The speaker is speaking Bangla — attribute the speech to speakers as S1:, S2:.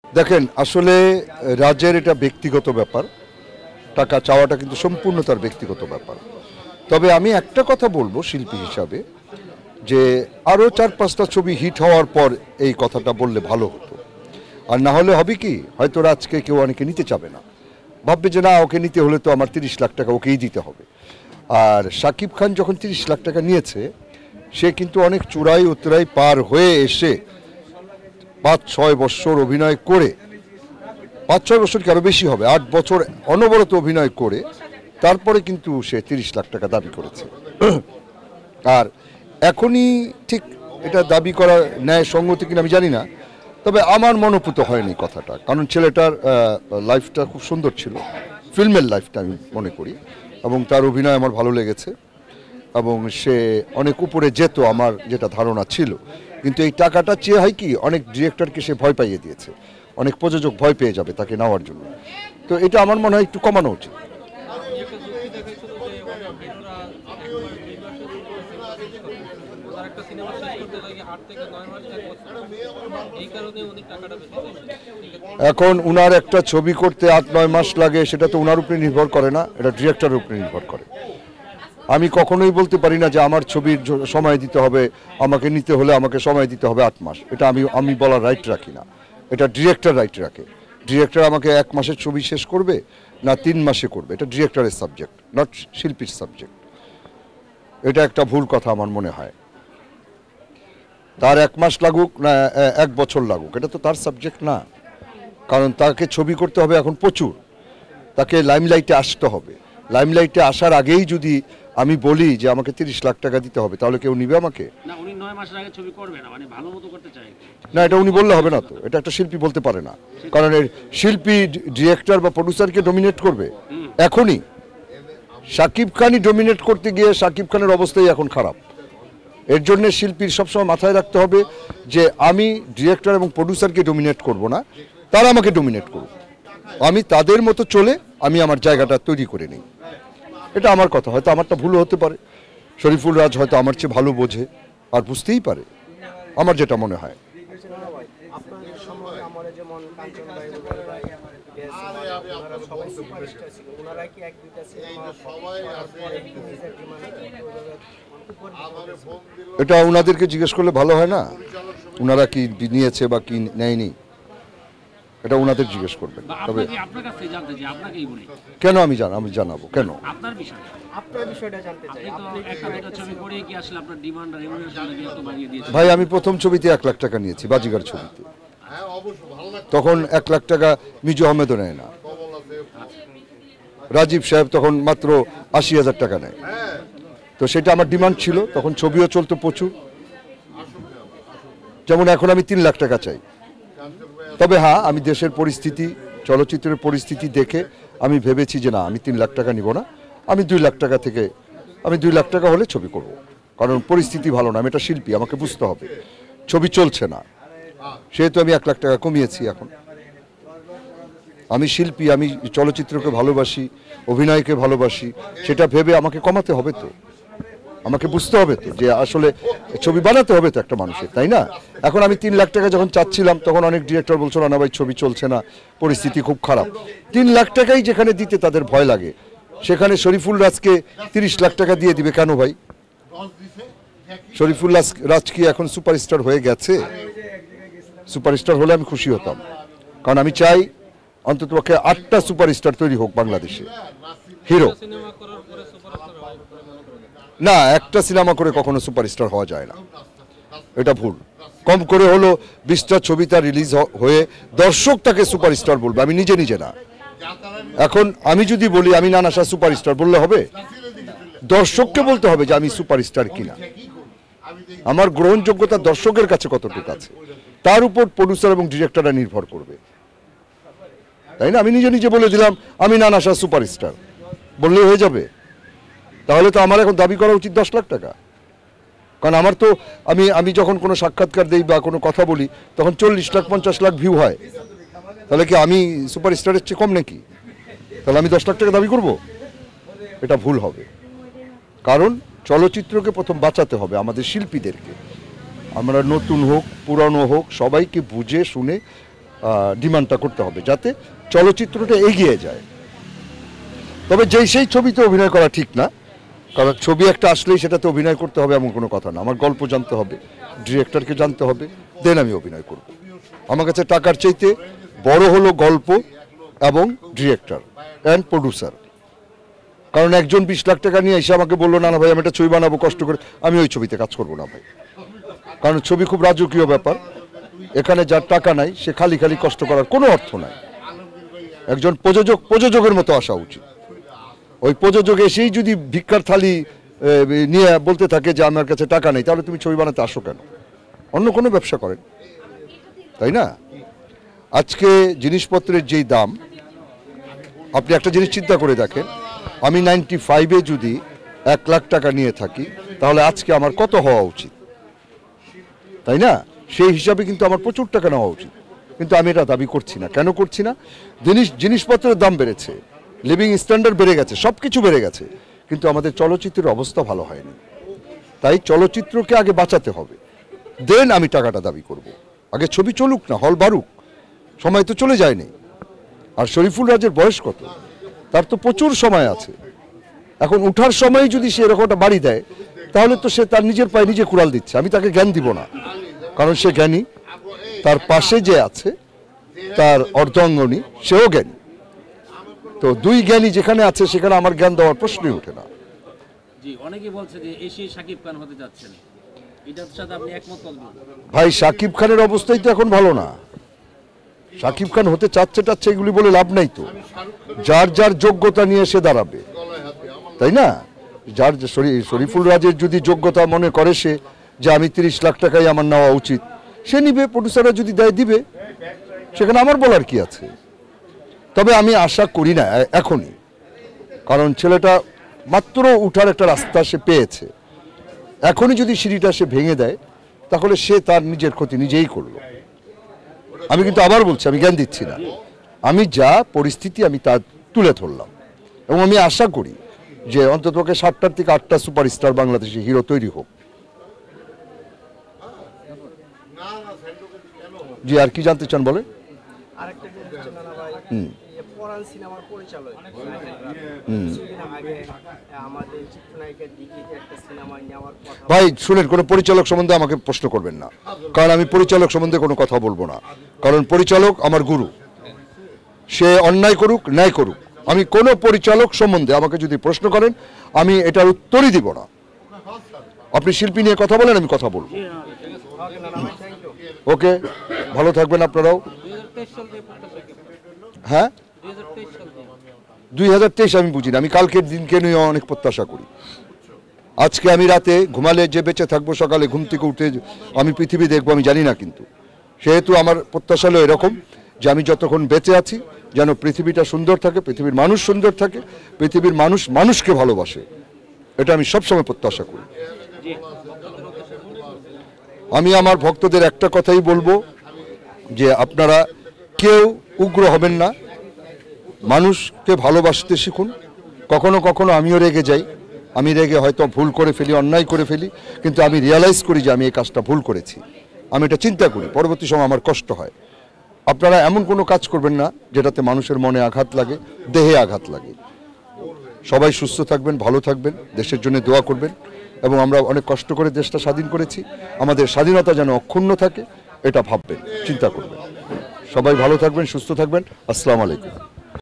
S1: দেখেন আসলে রাজের এটা ব্যক্তিগত ব্যাপার, টাকা চাওয়াটা কিন্তু সম্পূর্ণ তার ব্যক্তিগত ব্যাপার। তবে আমি একটা কথা বলবো শিল্পী হিসাবে, যে আরও 4-5টা ছবি হিট হওয়ার পর এই কথাটা বললে ভালো হতো। আর না হলে হবে কি, হয়তো রাজকে কেউ অনেকে নিতে চাবে না, ভাববে যে না ওকে নিতে হলে তো আমার 30 লাখ টাকা ওকেই দিতে হবে। আর শাকিব খান যখন 30 লাখ টাকা নিয়েছে, সে কিন্তু অনেক চূড়াই উতরাই পার হয়ে এসে 5-6 বছর অভিনয় করে, 5-6 বছর কি আরও বেশি হবে, 8 বছর অনবরত অভিনয় করে তারপরে কিন্তু সে 30 লাখ টাকা দাবি করেছে। আর এখনই ঠিক এটা দাবি করা ন্যায় সঙ্গতি কিনা আমি জানি না, তবে আমার মনোপুত হয়নি কথাটা, কারণ ছেলেটার লাইফটা খুব সুন্দর ছিল, ফিল্মের লাইফটা আমি মনে করি, এবং তার অভিনয় আমার ভালো লেগেছে, এবং সে অনেক উপরে যেত আমার যেটা ধারণা ছিল। কিন্তু এই টাকাটা চেয়ে হয় কি, অনেক ডিরেক্টরকে সে ভয় পাইয়ে দিয়েছে, অনেক প্রযোজক ভয় পেয়ে যাবে তাকে নেওয়ার জন্য। তো এটা আমার মনে হয় একটু কমানো উচিত। এখন উনার একটা ছবি করতে 8-9 মাস লাগে, সেটা তো উনার উপরে নির্ভর করে না, এটা ডিরেক্টরের উপরে নির্ভর করে। আমি কখনোই বলতে পারি না যে আমার ছবির সময় দিতে হবে, আমাকে নিতে হলে আমাকে সময় দিতে হবে 8 মাস, এটা আমি বলার রাইট রাখি না, এটা ডিরেক্টর রাইট রাখে। ডিরেক্টর আমাকে 1 মাসের ছবি শেষ করবে না 3 মাসে করবে, এটা ডিরেক্টরের সাবজেক্ট, নট শিল্পীর সাবজেক্ট। এটা একটা ভুল কথা আমার মনে হয়। তার 1 মাস লাগুক না 1 বছর লাগুক, এটা তো তার সাবজেক্ট না, কারণ তাকে ছবি করতে হবে এখন প্রচুর, তাকে লাইমলাইটে আসতে হবে। লাইমলাইটে আসার আগেই যদি আমি বলি যে আমাকে 30 লাখ টাকা দিতে হবে, তাহলে কেউ নিবে আমাকে?
S2: না, উনি 9 মাসের আগে ছবি করবে না, মানে ভালোমতো করতে চায়
S1: না, এটা উনি বললে হবে না তো, এটা একটা শিল্পী বলতে পারে না, কারণ এর শিল্পী ডিরেক্টর বা প্রডিউসারকে ডমিনেট করবে এখনই। শাকিব খানই ডমিনেট করতে গিয়ে শাকিব খানের অবস্থাই এখন খারাপ। এর জন্য শিল্পীর সবসময় মাথায় রাখতে হবে যে আমি ডিরেক্টর এবং প্রডিউসারকে ডমিনেট করব না, তারা আমাকে ডমিনেট করুক, আমি তাদের মতো চলে আমি আমার জায়গাটা তৈরি করে নিই। এটা আমার কথা, হয়তো আমারটা ভুল হতে পারে, শরীফুল রাজ হয়তো আমার চেয়ে ভালো বোঝে আর বুঝতেই পারে, আমার যেটা মনে হয়। এটা ওনাদেরকে জিজ্ঞেস করলে ভালো হয় না, ওনারা কি নিয়েছে বা কি নেয়নি, এটা ওনাদের জিজ্ঞেস করবেন। তবে কেন আমি জানাবো কেন? ভাই আমি প্রথম ছবিতে 1 লাখ টাকা নিয়েছি, বাজিগার ছবিতে, তখন 1 লাখ টাকা মিজু আহমেদও নেয় না, রাজীব সাহেব তখন মাত্র 80,000 টাকা নেয়। তো সেটা আমার ডিমান্ড ছিল, তখন ছবিও চলতো প্রচুর, যেমন এখন আমি 3 লাখ টাকা চাই। তবে হ্যাঁ, আমি দেশের পরিস্থিতি, চলচ্চিত্রের পরিস্থিতি দেখে আমি ভেবেছি যে না, আমি 3 লাখ টাকা নিব না, আমি 2 লাখ টাকা থেকে, আমি 2 লাখ টাকা হলে ছবি করব, কারণ পরিস্থিতি ভালো না, আমি একটা শিল্পী, আমাকে বুঝতে হবে ছবি চলছে না, সেহেতু আমি 1 লাখ টাকা কমিয়েছি। এখন আমি শিল্পী, আমি চলচ্চিত্রকে ভালোবাসি, অভিনয়কে ভালোবাসি, সেটা ভেবে আমাকে কমাতে হবে তো, আমাকে বুঝতে হবে তো যে আসলে ছবি বানাতে হবে তো একটা মানুষের, তাই না? এখন আমি 3 লাখ টাকা যখন চাচ্ছিলাম, তখন অনেক ডিরেক্টর বলছিল না ভাই ছবি চলছে না, পরিস্থিতি খুব খারাপ। 3 লাখ টাকাই যেখানে দিতে তাদের ভয় লাগে, সেখানে শরীফুল রাজকে 30 লাখ টাকা দিয়ে দিবে কেন ভাই? শরীফুল রাজ কি এখন সুপারস্টার হয়ে গেছে? সুপারস্টার হলে আমি খুশি হতাম, কারণ আমি চাই অন্ততপক্ষে 8টা সুপারস্টার তৈরি হোক বাংলাদেশে, হিরো। না, একটা সিনেমা করে কখনো সুপারস্টার হওয়া যায় না, এটা ভুল। কম করে হলো 20টা ছবি তার রিলিজ হয়ে দর্শক তাকে সুপারস্টার বলবে, আমি নিজে না। এখন আমি যদি বলি আমি নানা শাহ সুপারস্টার, বললে হবে? দর্শককে বলতে হবে যে আমি সুপারস্টার কিনা, আমার গ্রহণযোগ্যতা দর্শকের কাছে কতটুকু আছে, তার উপর প্রডিউসার এবং ডিরেক্টররা নির্ভর করবে, তাই না? আমি নিজে বলে দিলাম আমি নানা শাহ সুপারস্টার, বললে হয়ে যাবে? তাহলে তো আমার এখন দাবি করা উচিত 10 লাখ টাকা, কারণ আমার তো আমি যখন কোনো সাক্ষাৎকার দেই বা কোনো কথা বলি, তখন 40 লাখ 50 লাখ ভিউ হয়, তাহলে কি আমি সুপারস্টারের চেয়ে কম নাকি? তাহলে আমি 10 লাখ টাকা দাবি করব? এটা ভুল হবে, কারণ চলচ্চিত্রকে প্রথম বাঁচাতে হবে আমাদের শিল্পীদেরকে, আমরা নতুন হোক পুরানো হোক সবাইকে বুঝে শুনে ডিমান্ডটা করতে হবে, যাতে চলচ্চিত্রটা এগিয়ে যায়। তবে সেই ছবিতে অভিনয় করা ঠিক না, কারণ ছবি একটা আসলেই সেটাতে অভিনয় করতে হবে এমন কোনো কথা না। আমার গল্প জানতে হবে, ডিরেক্টরকে জানতে হবে, দেন আমি অভিনয় করব। আমার কাছে টাকার চাইতে বড় হলো গল্প এবং ডিরেক্টর অ্যান্ড প্রডিউসার। কারণ একজন 20 লাখ টাকা নিয়ে এসে আমাকে বললো, না না ভাই আমি একটা ছবি বানাবো কষ্ট করে, আমি ওই ছবিতে কাজ করবো না ভাই। কারণ ছবি খুব রাজকীয় ব্যাপার, এখানে যার টাকা নাই সে খালি খালি কষ্ট করার কোনো অর্থ নাই। একজন প্রযোজকের মতো আসা উচিত। ওই প্রযোজক এসেই যদি ভিক্ষার থালি নিয়ে বলতে থাকে যে আমার কাছে টাকা নেই, তাহলে তুমি ছবি বানাতে আসো কেন? অন্য কোনো ব্যবসা করেন, তাই না? আজকে জিনিসপত্রের যেই দাম, আপনি একটা জিনিস চিন্তা করে দেখেন, আমি 95-এ যদি 1 লাখ টাকা নিয়ে থাকি, তাহলে আজকে আমার কত হওয়া উচিত, তাই না? সেই হিসাবে কিন্তু আমার প্রচুর টাকা নেওয়া উচিত, কিন্তু আমি এটা দাবি করছি না। কেন করছি না? জিনিসপত্রের দাম বেড়েছে, লিভিং স্ট্যান্ডার্ড বেড়ে গেছে, সব কিছু বেড়ে গেছে, কিন্তু আমাদের চলচ্চিত্রের অবস্থা ভালো হয়নি। তাই চলচ্চিত্রকে আগে বাঁচাতে হবে, দেন আমি টাকাটা দাবি করব। আগে ছবি চলুক না, হল বাড়ুক, সময় তো চলে যায়নি। আর শরীফুল রাজের বয়স কত? তার তো প্রচুর সময় আছে। এখন উঠার সময় যদি সে এরকম একটা বাড়ি দেয়, তাহলে তো সে তার নিজের পায়ে নিজে কুড়াল দিচ্ছে। আমি তাকে জ্ঞান দিব না, কারণ সে জ্ঞানী। তার পাশে যে আছে তার অর্ধাঙ্গনী, সেও জ্ঞানী। তো দুই জ্ঞানী যেখানে আছে সেখানে আমার জ্ঞান দেওয়ার প্রশ্নই ওঠে না।
S2: জি, অনেকে বলছে যে এশিয়ায় শাকিব খান হতে যাচ্ছেন, এটার সাথে আপনি একমত কতটুকু?
S1: ভাই, শাকিব খানের অবস্থাই তো এখন ভালো না। শাকিব খান হতে চাচ্ছে এগুলি বলে লাভ নাই তো। যার যার যোগ্যতা নিয়ে সে দাঁড়াবে, তাই না? যার শরীফুল রাজের যদি যোগ্যতা মনে করে সে যে আমি 30 লাখ টাকাই আমার নেওয়া উচিত, সে নিবে। প্রডিউসাররা যদি দেয় দিবে, সেখানে আমার বলার কি আছে? তবে আমি আশা করি না এখনই, কারণ ছেলেটা মাত্র উঠার একটা রাস্তা সে পেয়েছে। এখনই যদি সিঁড়িটা সে ভেঙে দেয়, তাহলে সে তার নিজের ক্ষতি নিজেই করলো। আমি কিন্তু আবার বলছি, আমি জ্ঞান দিচ্ছি না, আমি যা পরিস্থিতি আমি তা তুলে ধরলাম। এবং আমি আশা করি যে অন্ততপক্ষে 7টার থেকে 8টা সুপারস্টার বাংলাদেশি হিরো তৈরি হোক। জি, আর কি জানতে চান বলেন?
S3: আরেকটা জিনিস হচ্ছে নানা ভাই, পরান সিনেমার পরিচালক কিছুদিন আগে আমাদের চিত্রনায়িকার দিকে একটা সিনেমা নেওয়ার কথা।
S1: ভাই শুনেন, কোনো পরিচালক সম্বন্ধে আমাকে প্রশ্ন করবেন না, কারণ আমি পরিচালক সম্বন্ধে কোনো কথা বলবো না। কারণ পরিচালক আমার গুরু, সে অন্যায় করুক ন্যায় করুক, আমি কোনো পরিচালক সম্বন্ধে আমাকে যদি প্রশ্ন করেন আমি এটার উত্তরই দিব না। আপনি শিল্পী নিয়ে কথা বলেন, আমি কথা বলবো। ওকে, ভালো থাকবেন আপনারাও। হ্যাঁ, 2023 আমি বুঝি না, আমি কালকের দিনকে নিয়ে অনেক প্রত্যাশা করি। আজকে আমি রাতে ঘুমালে যে বেঁচে থাকবো, সকালে ঘুম থেকে উঠে আমি পৃথিবী দেখবো, আমি জানি না। কিন্তু সেহেতু আমার প্রত্যাশা হলো এরকম যে আমি যতক্ষণ বেঁচে আছি যেন পৃথিবীটা সুন্দর থাকে, পৃথিবীর মানুষ সুন্দর থাকে, পৃথিবীর মানুষ মানুষকে ভালোবাসে, এটা আমি সবসময় প্রত্যাশা করি। আমি আমার ভক্তদের একটা কথাই বলবো যে আপনারা কেউ উগ্র হবেন না, মানুষকে ভালোবাসতে শিখুন। কখনো কখনো আমিও রেগে যাই, আমি রেগে হয়তো ভুল করে ফেলি, অন্যায় করে ফেলি, কিন্তু আমি রিয়ালাইজ করি যে আমি এই কাজটা ভুল করেছি। আমি এটা চিন্তা করি, পরবর্তী সময় আমার কষ্ট হয়। আপনারা এমন কোনো কাজ করবেন না যেটাতে মানুষের মনে আঘাত লাগে, দেহে আঘাত লাগে। সবাই সুস্থ থাকবেন, ভালো থাকবেন, দেশের জন্য দোয়া করবেন। এবং আমরা অনেক কষ্ট করে দেশটা স্বাধীন করেছি, আমাদের স্বাধীনতা যেন অক্ষুণ্ণ থাকে এটা ভাববেন, চিন্তা করবেন। সবাই ভালো থাকবেন, সুস্থ থাকবেন। আসসালামু আলাইকুম।